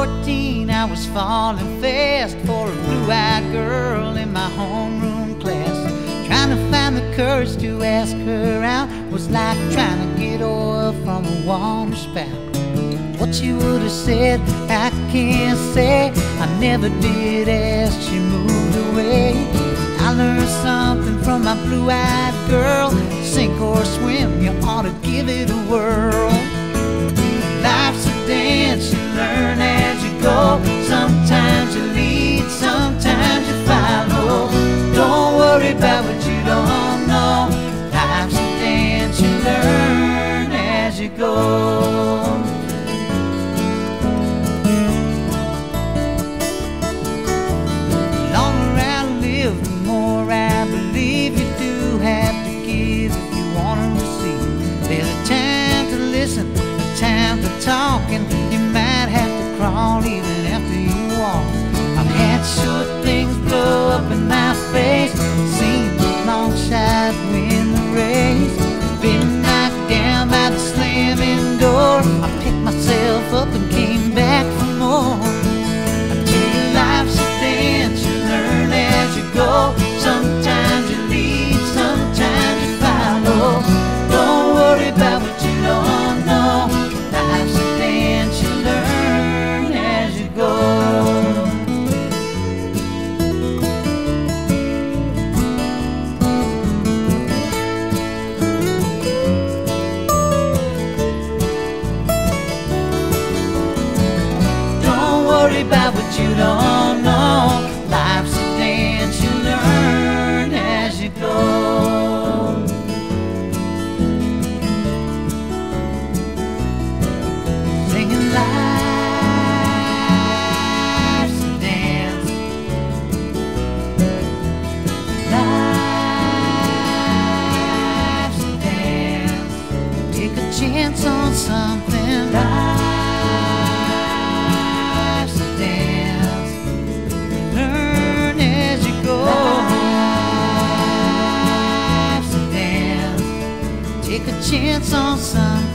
14, I was falling fast for a blue-eyed girl in my homeroom class. Trying to find the courage to ask her out was like trying to get oil from a water spout. What she would have said, I can't say. I never did ask, she moved away. I learned something from my blue-eyed girl. Sink or swim, you ought to give it a whirl. Life's a dance, you learn as you go. Sometimes you lead, sometimes you follow. Don't worry about what you don't know. Life's a dance, you learn as you go. The longer I live, the more I believe you do have to give if you want to receive. There's a time to listen, time for talking. You might have to crawl even after you walk. I've had short things blow up in my face, seen the long shot win the race, been knocked down by the slamming door. I picked myself up and came back for more. I tell you, life's a dance, you learn as you go. Sometimes you lead, sometimes you follow. Don't worry about what you don't know. Life's a dance, you learn as you go. Don't worry about what you don't know. Life's a dance, you learn as you go. Singing life's a dance. Life's a dance. Take a chance on something. Life's a dance. Learn as you go. Life's a dance. Take a chance on something.